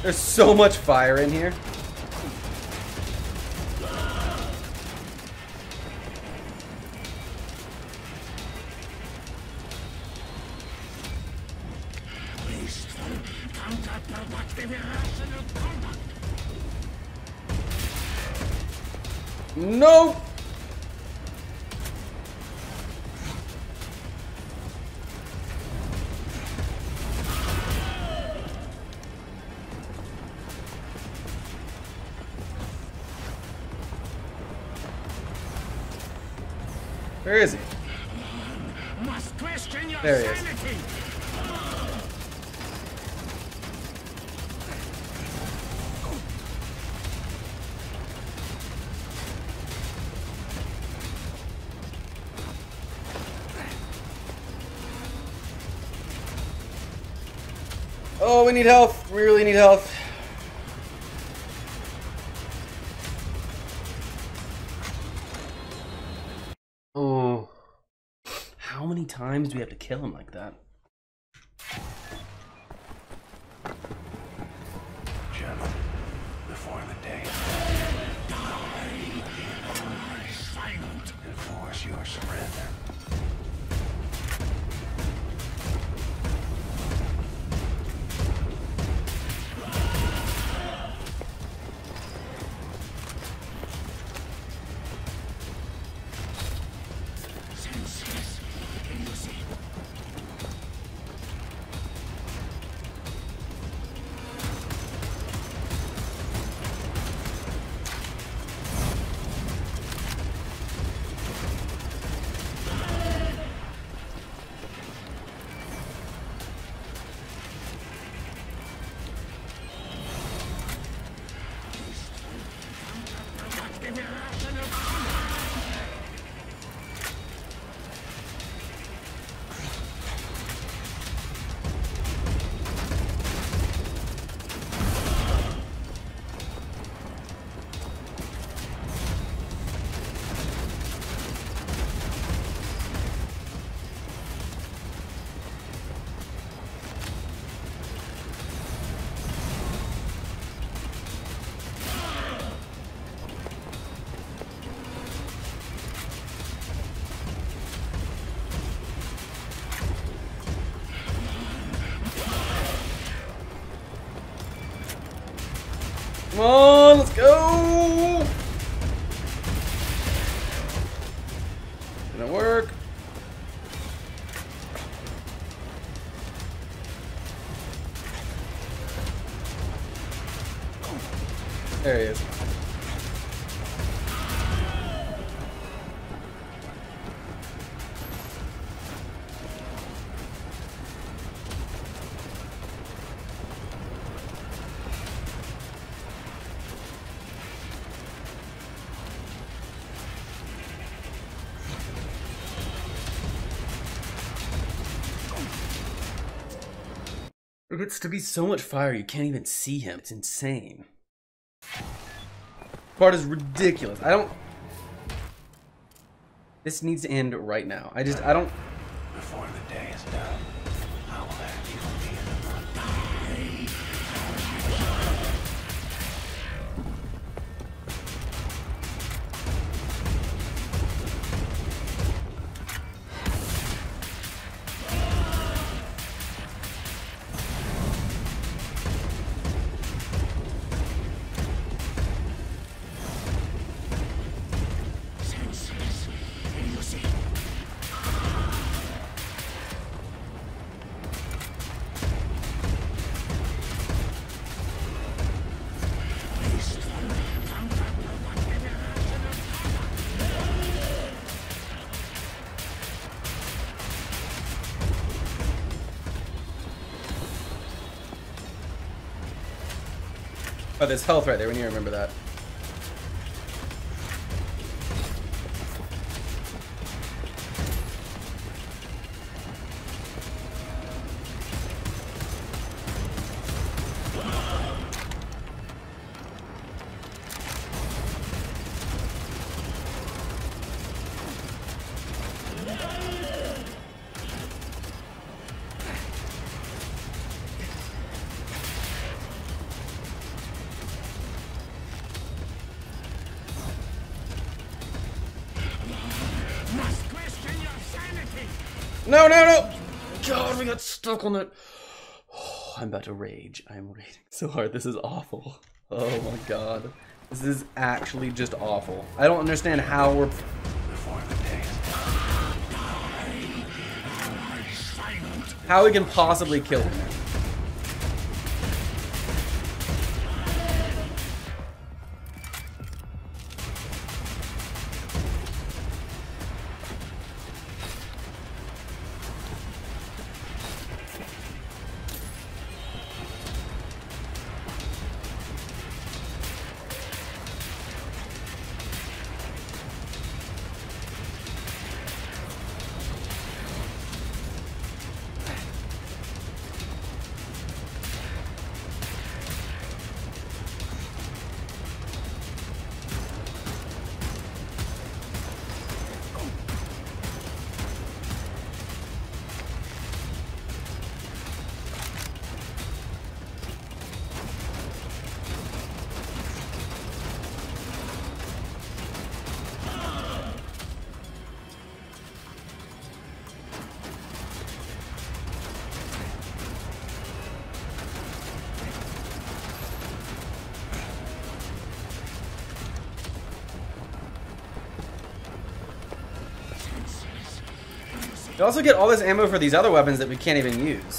There's so much fire in here. No! Where is he? Must question your There he is. sanity. Oh, we need health. We really need health. Oh. How many times do we have to kill him like that? Gentlemen, before the day Silent. enforce your surrender. Senses. Elusive. Come on, let's go! Gonna work. There he is. It gets to be so much fire you can't even see him. It's insane. Part is ridiculous. I don't. This needs to end right now. I don't. Before the day is done, I will have you be in the mud. Senses. Elusive. Oh, there's health right there. We need to remember that. No, no, no! God, we got stuck on it. Oh, I'm about to rage. I'm raging so hard. This is awful. Oh my god. This is actually just awful. I don't understand how we're... Before the day is done. How we can possibly kill him. We also get all this ammo for these other weapons that we can't even use.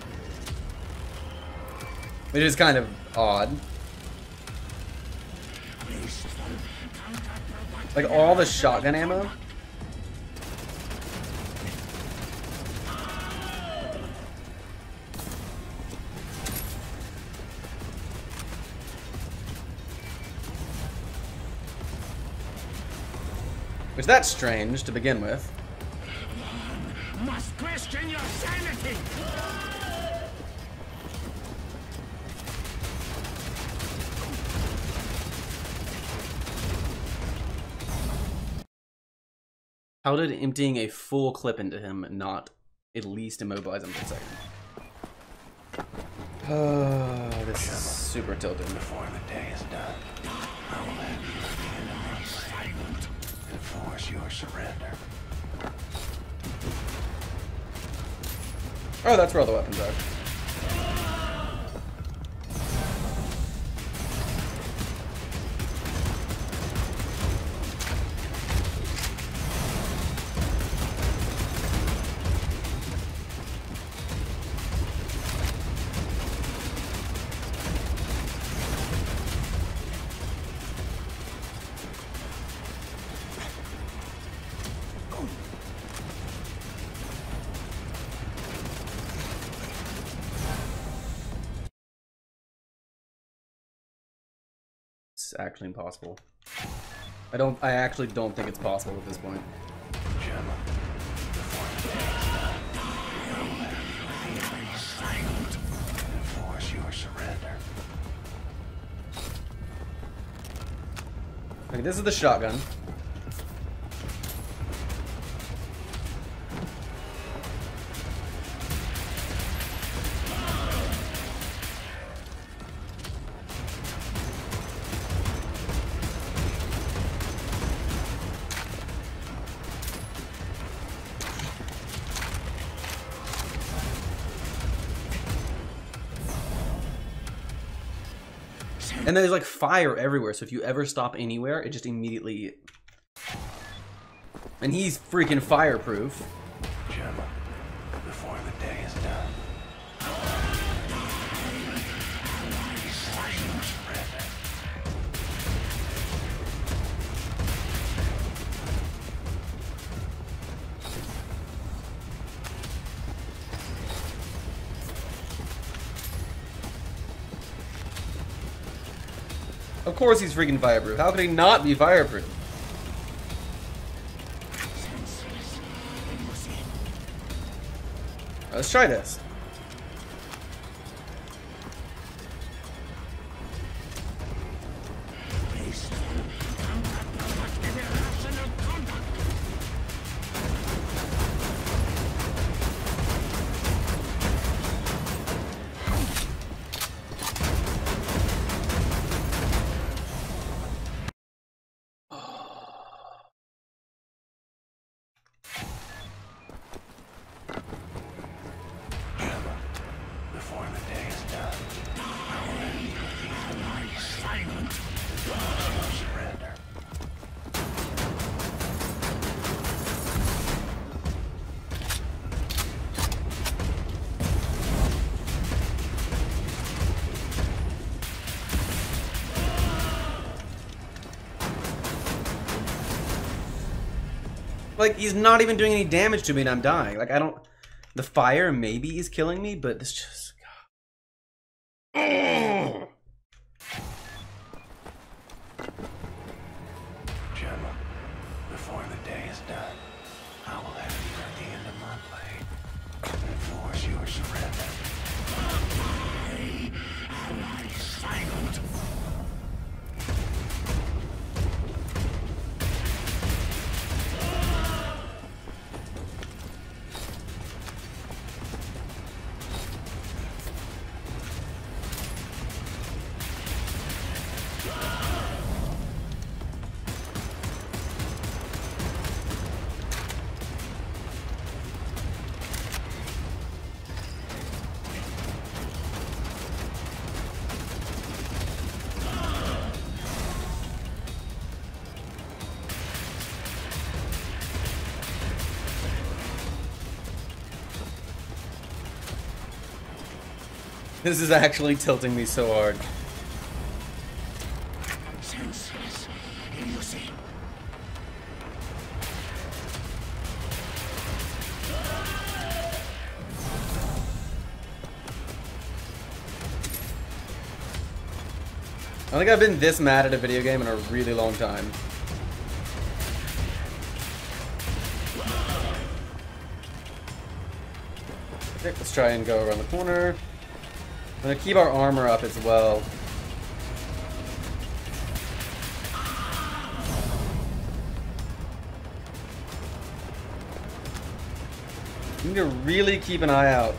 Which is kind of odd. Like all the shotgun ammo. Which that's strange to begin with. Must question your sanity. How did emptying a full clip into him not at least immobilize him for a second? This is super tilted. Before the day is done, I will have you be in a silent and force your surrender. Oh, that's where all the weapons are. It's actually impossible. I actually don't think it's possible at this point. Gemma, before the day is done, I will have you be silent and force your surrender. Okay, this is the shotgun. And there's like fire everywhere, so if you ever stop anywhere, it just immediately... And he's freaking fireproof. Gemma, before the day is done. Surrender. Of course he's freaking fireproof. How could he not be fireproof? Let's try this. Like, he's not even doing any damage to me and I'm dying. Like, I don't... The fire maybe is killing me, but this just... God. Gemma, before the day is done, I will have you at the end of my blade and force your surrender. Silent. This is actually tilting me so hard. Senseless idiocy. I don't think I've been this mad at a video game in a really long time. Okay, let's try and go around the corner. I'm gonna keep our armor up as well. We need to really keep an eye out.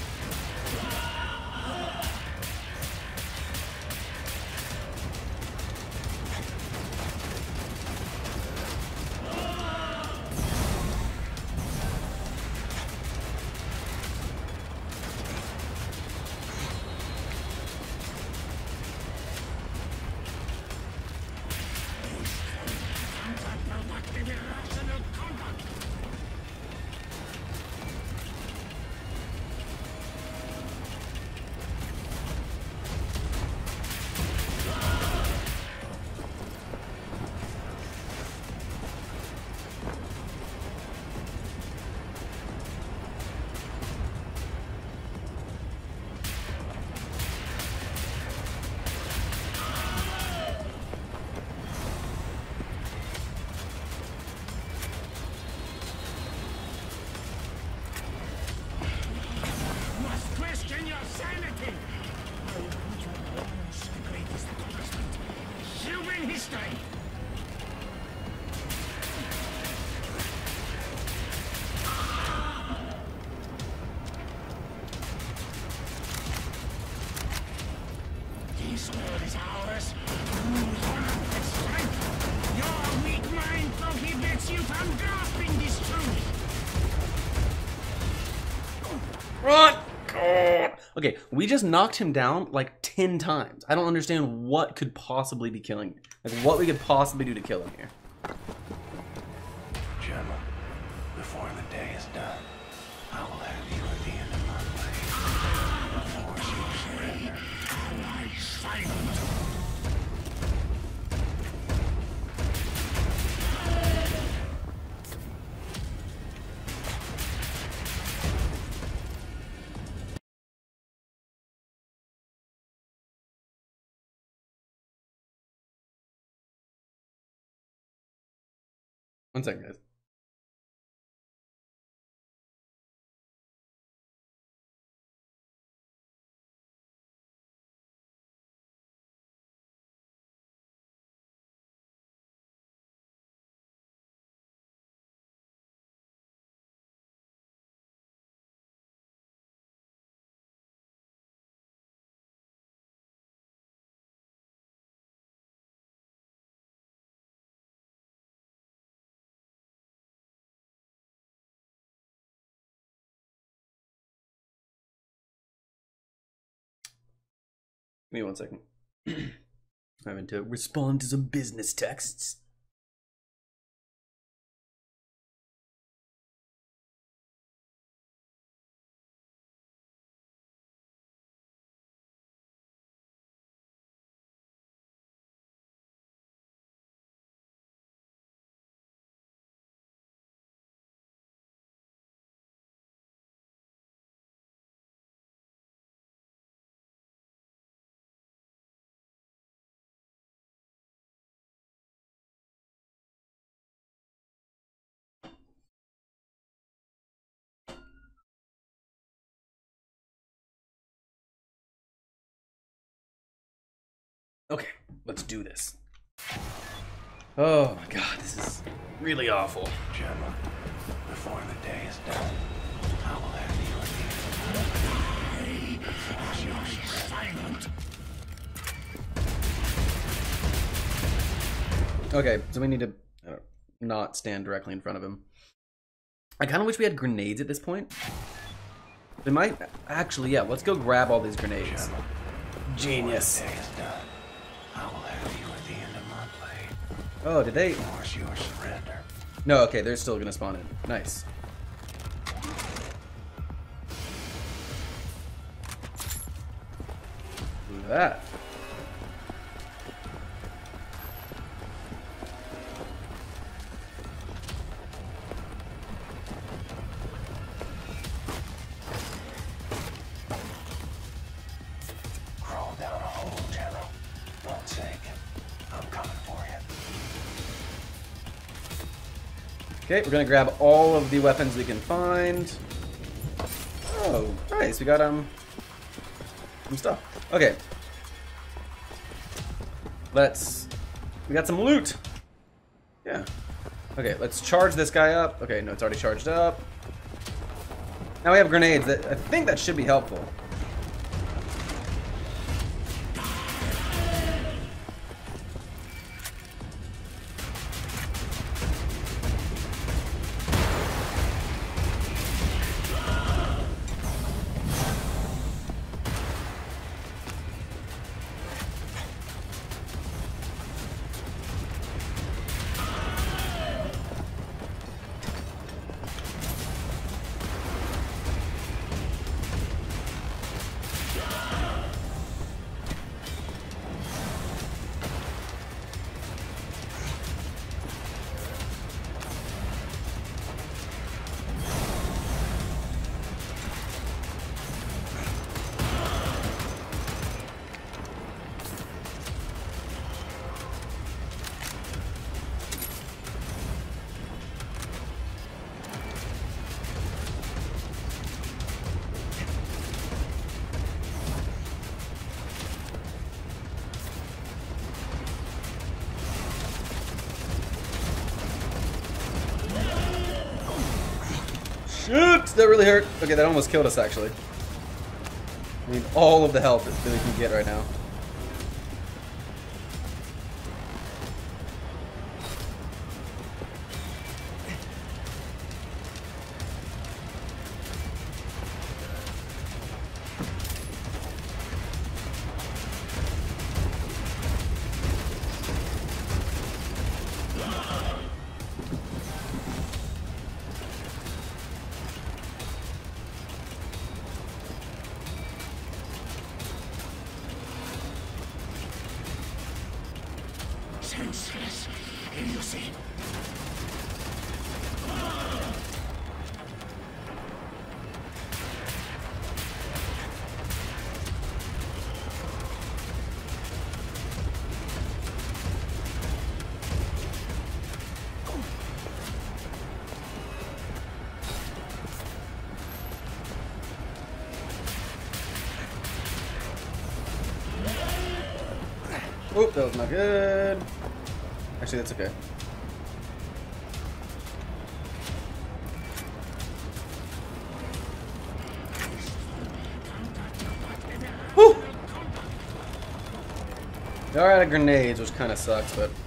Must question your sanity. I want your bones, the greatest accomplishment in human history. This world is ours. Rule on with strength. Your weak mind prohibits you from grasping this truth. Run! God. Okay, we just knocked him down like 10 times. I don't understand what could possibly be killing me. Like, what we could possibly do to kill him here. Gemma, before the day is done, I will have you at the end of my blade and force your surrender. Silent. One second, guys. Give me 1 second. I'm having to respond to some business texts. Okay, let's do this. Oh my god, this is really awful. General, before the day is done, I will have you at the force your silent. Okay, so we need to not stand directly in front of him. I kind of wish we had grenades at this point. We might actually, yeah. Let's go grab all these grenades. Genius. Before the day is done, I will have you at the end of my blade. Oh, did they? Force your surrender. No, okay, they're still gonna spawn in. Nice. Look at that. Crawl down a hole, General. Don't sink. I'm coming for you. Okay, we're gonna grab all of the weapons we can find. Oh, nice. We got some stuff. Okay. We got some loot. Yeah. Okay, let's charge this guy up. Okay, no, it's already charged up. Now we have grenades. I think that should be helpful. Shoot! That really hurt. Okay, that almost killed us, actually. I need all of the health that we can get right now. Senseless idiocy. Oop, that was not good. Actually, that's okay. Whew! They are out of grenades, which kind of sucks, but...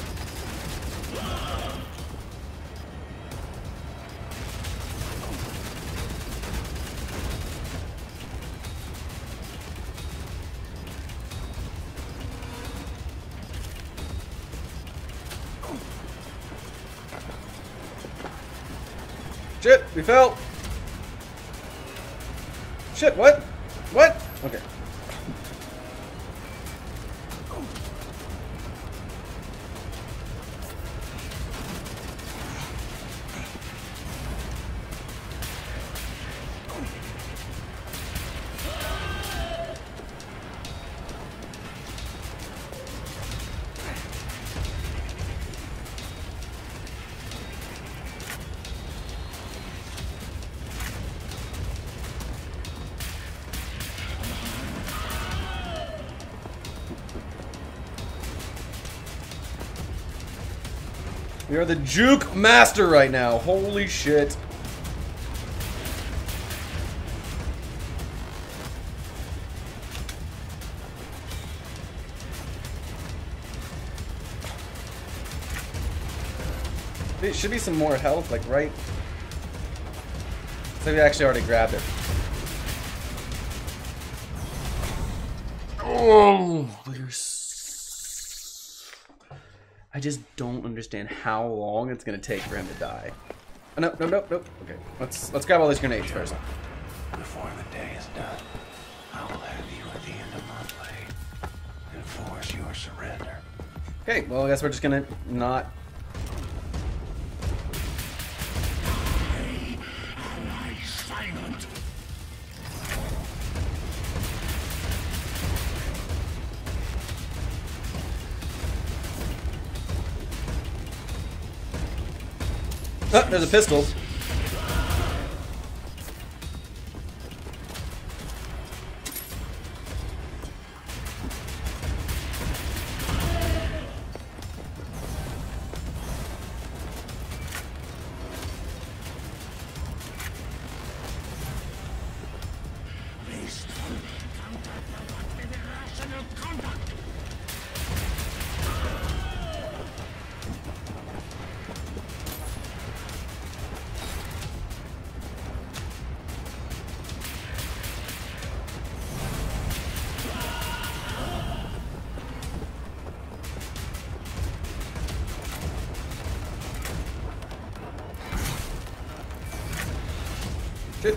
Shit, we fell. Shit, what? What? Okay. We are the juke master right now. Holy shit. There should be some more health, like right. So we actually already grabbed it. Oh, I just don't understand how long it's gonna take for him to die. Oh, no. Okay, let's grab all these grenades first. Before the day is done, I will have you at the end of my blade and force your surrender. Okay, well I guess we're just gonna not. Silent. Oh, there's a pistol. Shit.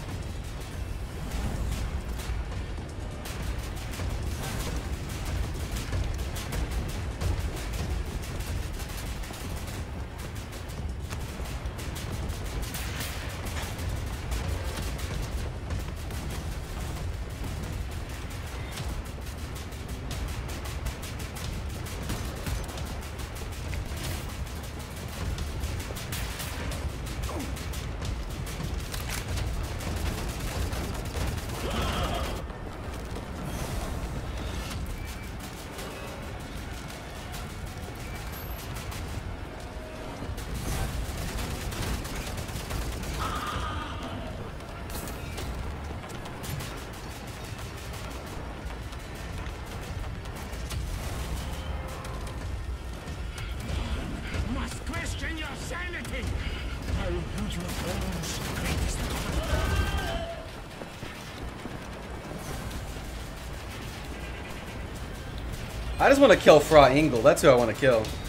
Must question your sanity. I'll use your bones, greatest. I just want to kill Fra Ingle. That's who I want to kill.